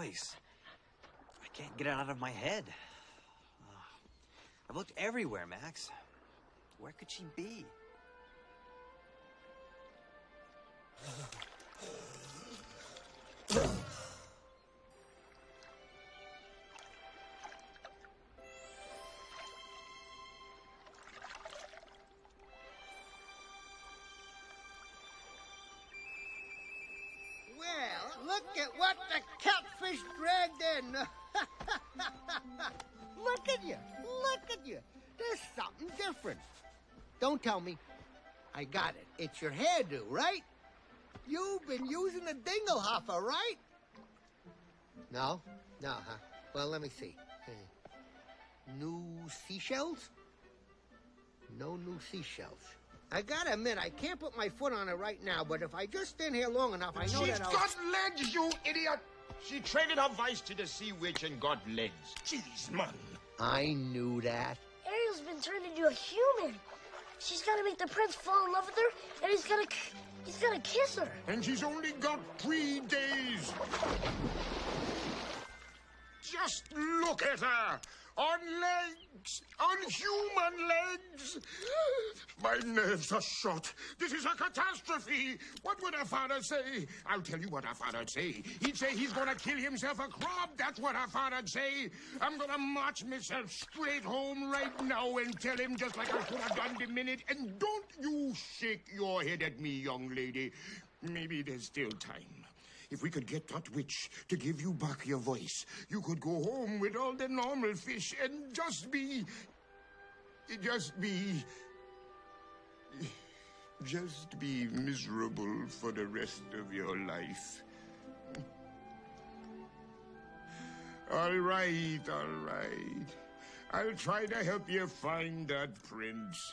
voice. I can't get it out of my head. I've looked everywhere, Max. Where could she be? Well, look at what the catfish dragged in. Look at you. Look at you. There's something different. Don't tell me. I got it. It's your hairdo, right? You've been using the dinglehopper, right? No? No, huh? Well, let me see. New seashells? No new seashells. I gotta admit, I can't put my foot on it right now, but if I just stand here long enough, I know She's that I'll... got legs, you idiot! She traded her vice to the sea witch and got legs. Jeez, man. I knew that. Ariel's been turned into a human. She's gotta make the prince fall in love with her, and he's gonna kiss her. And she's only got 3 days. Just look at her. On legs. On human legs. My nerves are shot. This is a catastrophe. What would her father say? I'll tell you what her father'd say. He'd say he's gonna kill himself a crab. That's what her father'd say. I'm gonna march myself straight home right now and tell him just like I could have done the minute. And don't you shake your head at me, young lady. Maybe there's still time. If we could get that witch to give you back your voice, you could go home with all the normal fish and just be miserable for the rest of your life. All right. I'll try to help you find that prince.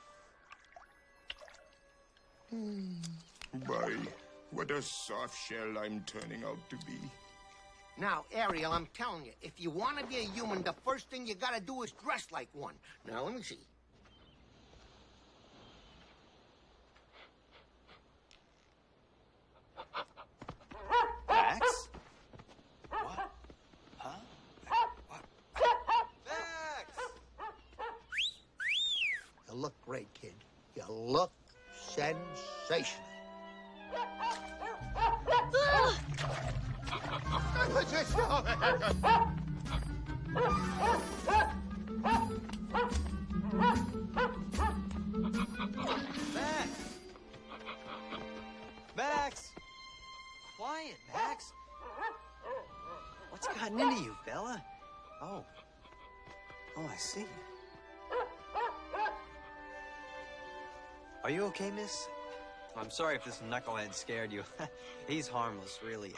Bye. What a soft shell I'm turning out to be. Now, Ariel, I'm telling you, if you want to be a human, the first thing you gotta do is dress like one. Now, let me see. Max? What? Huh? What? Max! You look great, kid. You look sensational. Max! Max! Quiet, Max. What's gotten into you, Bella? Oh, I see. Are you okay, miss? I'm sorry if this knucklehead scared you. He's harmless, really.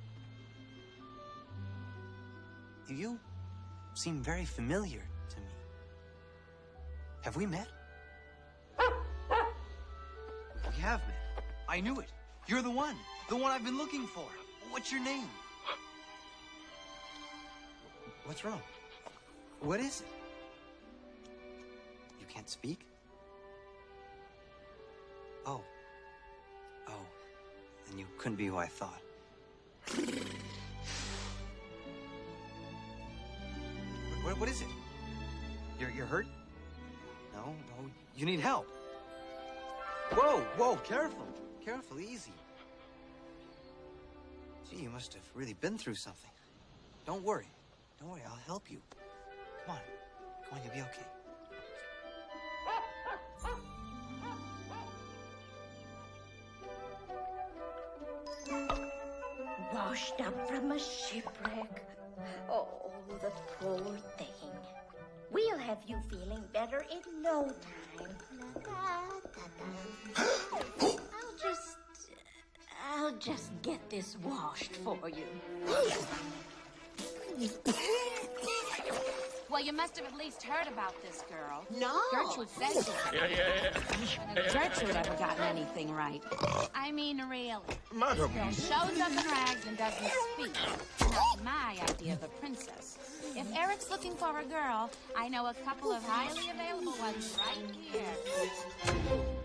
You seem very familiar to me. Have we met? We have met. I knew it. You're the one I've been looking for. What's your name? What's wrong? What is it? You can't speak? Oh, then you couldn't be who I thought. What is it? You're hurt? No, you need help. Whoa, careful, easy. Gee, you must have really been through something. Don't worry, I'll help you. Come on, you'll be okay. Washed up from a shipwreck. Oh, the poor thing. We'll have you feeling better in no time. I'll just get this washed for you. Well, you must have at least heard about this girl. No. Gertrude says so. Yeah. Gertrude ever gotten anything right? I mean, really. Madam. Girl shows up in rags and doesn't speak. Not my idea of a princess. If Eric's looking for a girl, I know a couple of highly available ones right here.